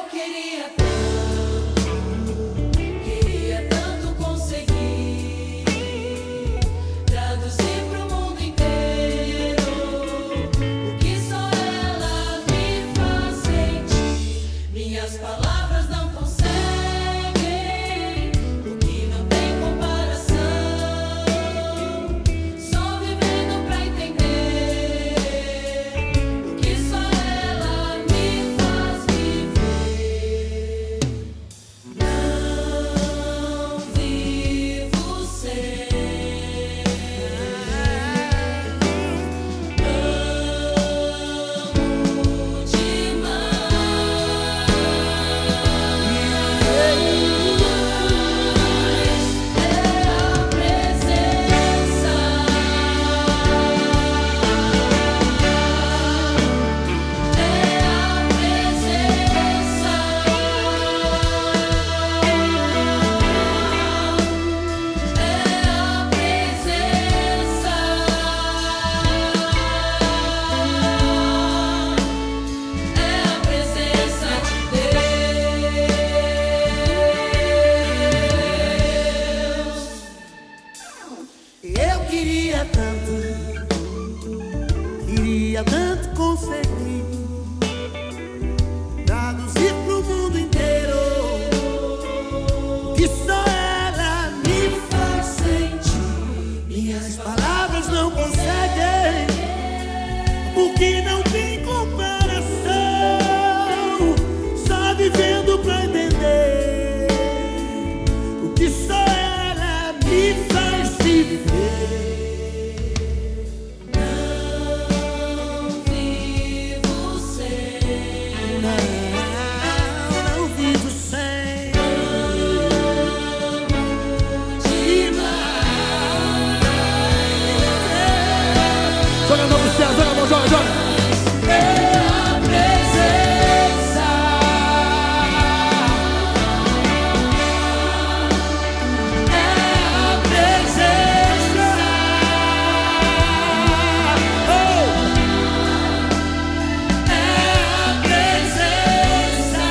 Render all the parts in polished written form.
Queria tanto conseguir traduzir pro mundo inteiro que só ela me faz sentir. Minhas palavras não conseguem, porque não tem comparação. Só vivendo pra entender o que só ela me faz viver. Joga a mão pro céu, joga a mão, joga, joga. É a presença, é a presença, oh. É a presença,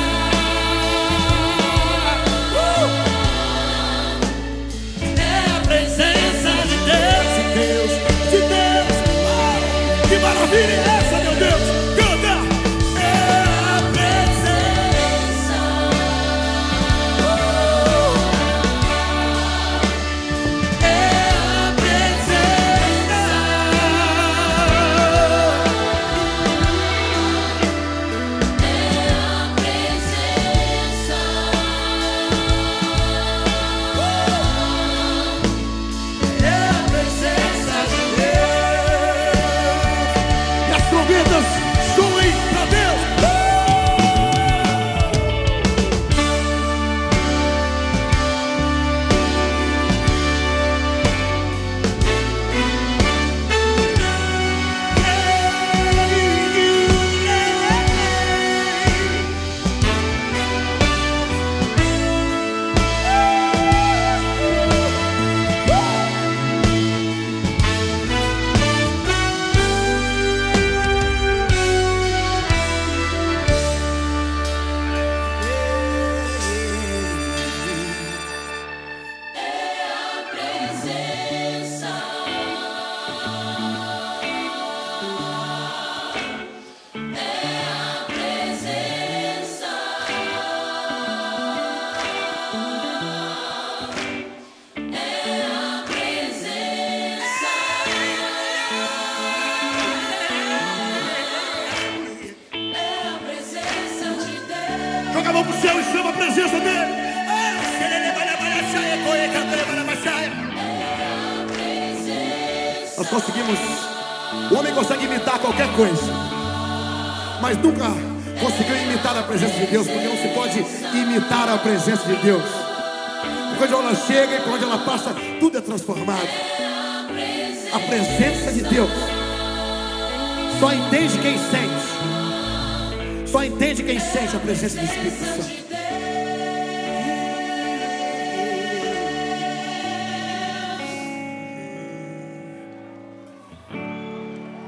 é a presença de Deus, de Deus. Que maravilha é essa, meu Deus? Canta! É a presença, é a presença, é a presença, é a presença de Deus. Trombetas, soem pra Deus. Joga a mão pro céu e chama a presença dele. Nós conseguimos. O homem consegue imitar qualquer coisa, mas nunca conseguiu imitar a presença de Deus, porque não se pode imitar a presença de Deus. Quando ela chega e quando ela passa, tudo é transformado. A presença de Deus só entende quem sente. Só entende quem sente a presença do Espírito Santo.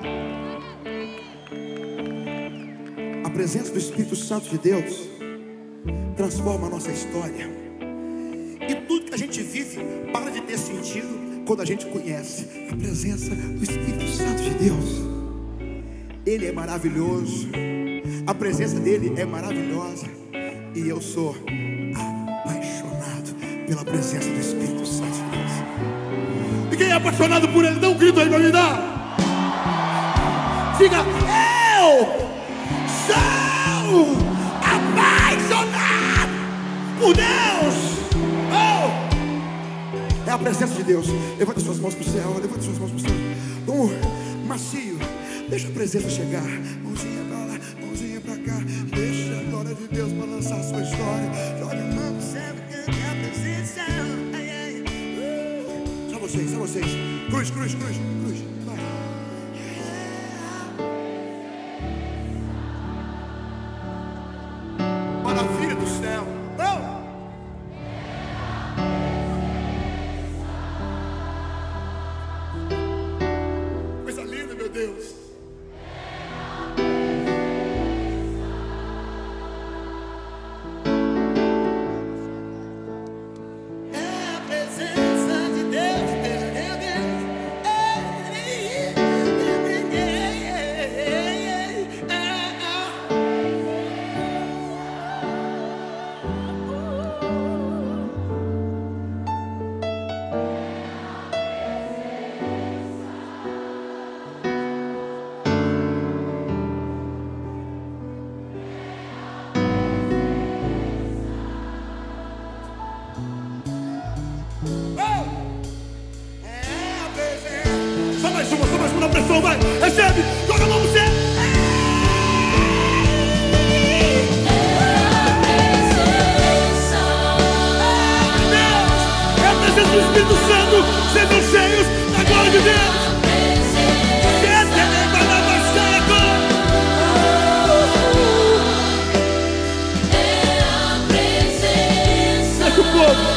A presença do Espírito Santo de Deus transforma a nossa história. E tudo que a gente vive para de ter sentido quando a gente conhece a presença do Espírito Santo de Deus. Ele é maravilhoso, a presença dele é maravilhosa, e eu sou apaixonado pela presença do Espírito Santo de Deus. E quem é apaixonado por ele, dá um grito aí pra me dar. Diga: eu sou apaixonado por Deus. Oh! É a presença de Deus. Levanta suas mãos para o céu, levanta suas mãos para o céu. Vamos, macio, deixa a presença chegar. Mãozinha para lá, mãozinha para cá. Deixa a glória de Deus balançar a sua história. Joga a mão pro céu, cante a presença. Ai, ai. Só vocês, só vocês. Cruz, cruz, cruz, cruz. Vai. Maravilha do céu. Oh! Coisa linda, meu Deus. É a presença de Deus, Deus, Deus. Só mais uma na pressão, vai. Recebe, joga a mão no céu. É a presença do Espírito Santo. Sejam cheios da glória de Deus. Deixa o povo.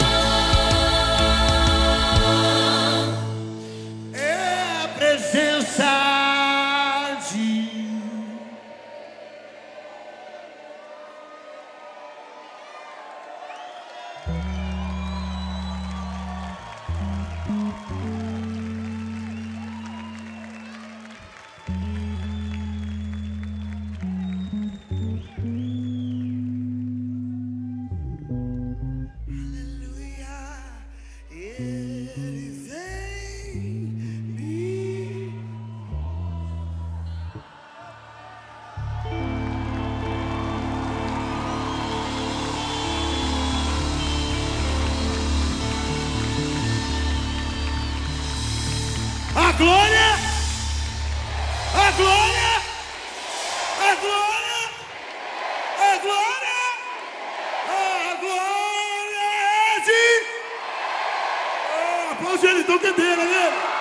A glória, a glória, a glória, a glória, a glória é de... Aplaude ele, então, candeira, né?